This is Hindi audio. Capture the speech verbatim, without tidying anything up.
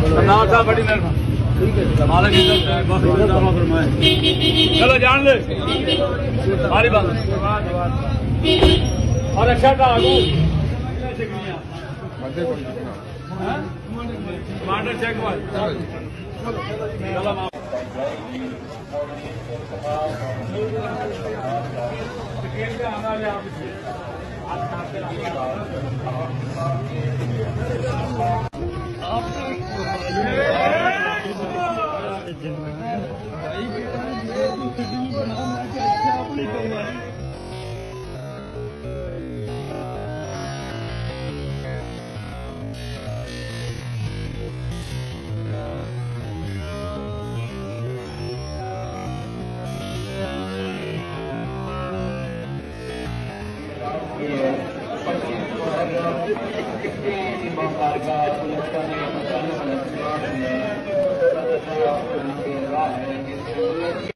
सरदार साहब बड़ी मेहरबानी। मालिक चलो जान ले हमारी बात और अच्छा था आगू टमाटर चेक